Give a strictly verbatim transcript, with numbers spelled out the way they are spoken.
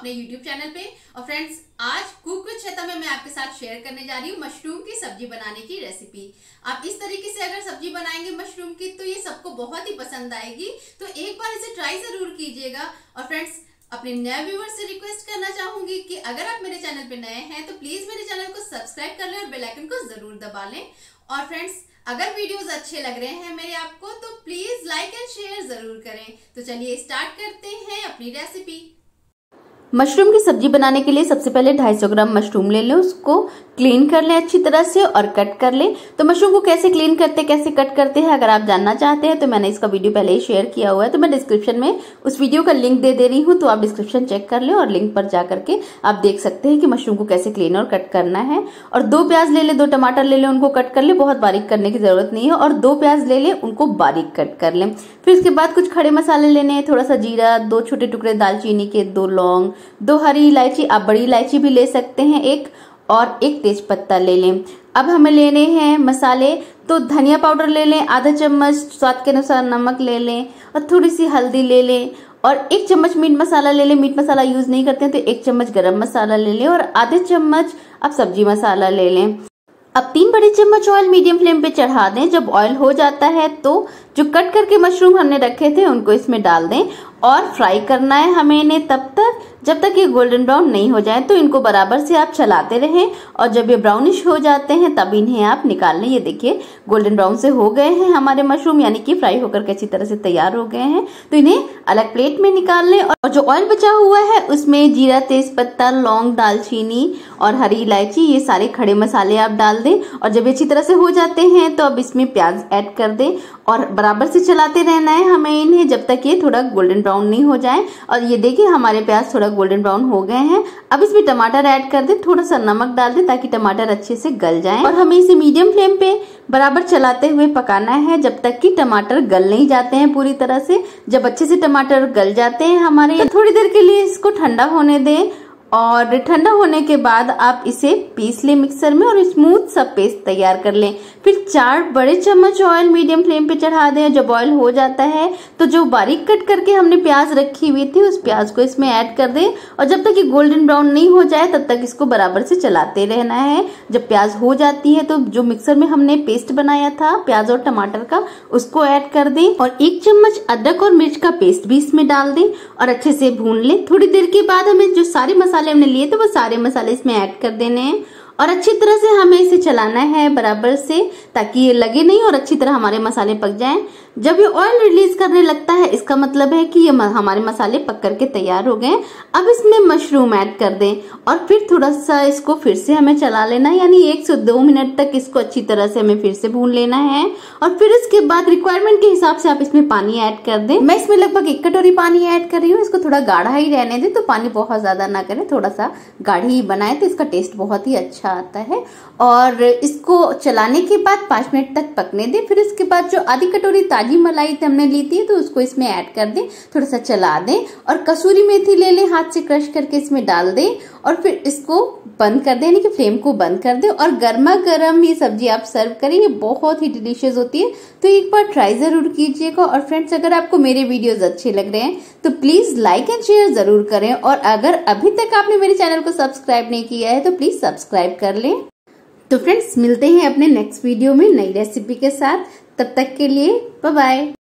अपने YouTube channel पे। और फ्रेंड्स, आज कुक विद श्वेता में मैं आपके साथ शेयर करने जा रही हूँ मशरूम की सब्जी बनाने की रेसिपी। आप इस तरीके से अगर सब्जी बनाएंगे मशरूम की तो ये सबको बहुत ही पसंद आएगी, तो एक बार इसे ट्राई जरूर कीजिएगा। और फ्रेंड्स, अपने नए व्यूअर्स से रिक्वेस्ट करना चाहूंगी कि अगर आप मेरे चैनल पे नए हैं तो प्लीज मेरे चैनल को सब्सक्राइब कर लें और बेल आइकन को जरूर दबा लें। और फ्रेंड्स, अगर वीडियोस अच्छे लग रहे हैं मेरे आपको तो प्लीज लाइक एंड शेयर जरूर करें। तो चलिए स्टार्ट करते हैं अपनी रेसिपी। मशरूम की सब्जी बनाने के लिए सबसे पहले दो सौ पचास ग्राम मशरूम ले लें, उसको क्लीन कर लें अच्छी तरह से और कट कर लें। तो मशरूम को कैसे क्लीन करते कैसे कट करते हैं अगर आप जानना चाहते हैं तो मैंने इसका वीडियो पहले ही शेयर किया हुआ है, तो मैं डिस्क्रिप्शन में उस वीडियो का लिंक दे दे रही हूँ, तो आप डिस्क्रिप्शन चेक कर लें और लिंक पर जा करके आप देख सकते हैं कि मशरूम को कैसे क्लीन और कट करना है। और दो प्याज ले लें, दो टमाटर ले लें, उनको कट कर लें, बहुत बारीक करने की जरूरत नहीं है। और दो प्याज ले लें, उनको बारीक कट कर लें। फिर इसके बाद कुछ खड़े मसाले लेने हैं, थोड़ा सा जीरा, दो छोटे टुकड़े दालचीनी के, दो लौंग, दो हरी इलायची, आप बड़ी इलायची भी ले सकते हैं एक, और एक तेज पत्ता ले लें। अब हमें लेने हैं मसाले, तो धनिया पाउडर ले लें आधा चम्मच, स्वाद के अनुसार नमक ले लें और थोड़ी सी हल्दी ले लें और एक चम्मच मीट मसाला ले लें। मीट मसाला यूज नहीं करते हैं तो एक चम्मच गरम मसाला ले लें और आधे चम्मच अब सब्जी मसाला ले लें। अब तीन बड़े चम्मच ऑयल मीडियम फ्लेम पे चढ़ा दें। जब ऑयल हो जाता है तो जो कट करके मशरूम हमने रखे थे उनको इसमें डाल दें और फ्राई करना है हमें इन्हें तब तक जब तक ये गोल्डन ब्राउन नहीं हो जाए। तो इनको बराबर से आप चलाते रहें और जब ये ब्राउनिश हो जाते हैं तब इन्हें आप निकाल लें। ये देखिए गोल्डन ब्राउन से हो गए हैं हमारे मशरूम, यानी कि फ्राई होकर के अच्छी तरह से तैयार हो गए हैं। तो इन्हें अलग प्लेट में निकाल लें और जो ऑयल बचा हुआ है उसमें जीरा, तेज पत्ता, लौंग, दालचीनी और हरी इलायची, ये सारे खड़े मसाले आप डाल दें। और जब ये अच्छी तरह से हो जाते हैं तो अब इसमें प्याज ऐड कर दें और बराबर से चलाते रहना है हमें इन्हें जब तक ये थोड़ा गोल्डन ब्राउन नहीं हो जाए। और ये देखिए हमारे प्याज थोड़ा गोल्डन ब्राउन हो गए हैं। अब इसमें टमाटर ऐड कर दें, थोड़ा सा नमक डाल दें ताकि टमाटर अच्छे से गल जाएं और हमें इसे मीडियम फ्लेम पे बराबर चलाते हुए पकाना है जब तक कि टमाटर गल नहीं जाते हैं पूरी तरह से। जब अच्छे से टमाटर गल जाते हैं हमारे, तो थोड़ी देर के लिए इसको ठंडा होने दें और ठंडा होने के बाद आप इसे पीस लें मिक्सर में और स्मूथ सा पेस्ट तैयार कर लें। फिर चार बड़े चम्मच ऑयल मीडियम फ्लेम पे चढ़ा दें। जब ऑयल हो जाता है तो जो बारीक कट करके हमने प्याज रखी हुई थी उस प्याज को इसमें ऐड कर दें और जब तक ये गोल्डन ब्राउन नहीं हो जाए तब तक इसको बराबर से चलाते रहना है। जब प्याज हो जाती है तो जो मिक्सर में हमने पेस्ट बनाया था प्याज और टमाटर का उसको ऐड कर दें और एक चम्मच अदरक और मिर्च का पेस्ट भी इसमें डाल दें और अच्छे से भून लें। थोड़ी देर के बाद हमें जो सारे मसाले हमने लिए थे वो सारे मसाले इसमें ऐड कर देने हैं और अच्छी तरह से हमें इसे चलाना है बराबर से ताकि ये लगे नहीं और अच्छी तरह हमारे मसाले पक जाएं। जब ये ऑयल रिलीज करने लगता है इसका मतलब है कि ये हमारे मसाले पक करके तैयार हो गए। अब इसमें मशरूम ऐड कर दें और फिर थोड़ा सा इसको फिर से हमें चला लेना है, यानी एक से दो मिनट तक इसको अच्छी तरह से हमें फिर से भून लेना है। और फिर इसके बाद रिक्वायरमेंट के हिसाब से आप इसमें पानी ऐड कर दें। मैं इसमें लगभग एक कटोरी पानी ऐड कर रही हूँ। इसको थोड़ा गाढ़ा ही रहने दें, तो पानी बहुत ज्यादा ना करें, थोड़ा सा गाढ़ी ही बनाए तो इसका टेस्ट बहुत ही अच्छा आता है। और इसको चलाने के बाद पांच मिनट तक पकने दें। फिर इसके बाद जो आधी कटोरी ताजी मलाई हमने ली थी तो उसको इसमें ऐड कर दें, थोड़ा सा चला दें और कसूरी मेथी ले लें, हाथ से क्रश करके इसमें डाल दें और फिर इसको बंद कर दें, यानी कि फ्लेम को बंद कर दें और गर्मा गर्म ये सब्जी आप सर्व करें। ये बहुत ही डिलीशियस होती है, तो एक बार ट्राई जरूर कीजिएगा। और फ्रेंड्स, अगर आपको मेरे वीडियोस अच्छे लग रहे हैं तो प्लीज लाइक एंड शेयर जरूर करें और अगर अभी तक आपने मेरे चैनल को सब्सक्राइब नहीं किया है तो प्लीज सब्सक्राइब कर लें। तो फ्रेंड्स, मिलते हैं अपने नेक्स्ट वीडियो में नई रेसिपी के साथ। तब तक के लिए बाय बाय।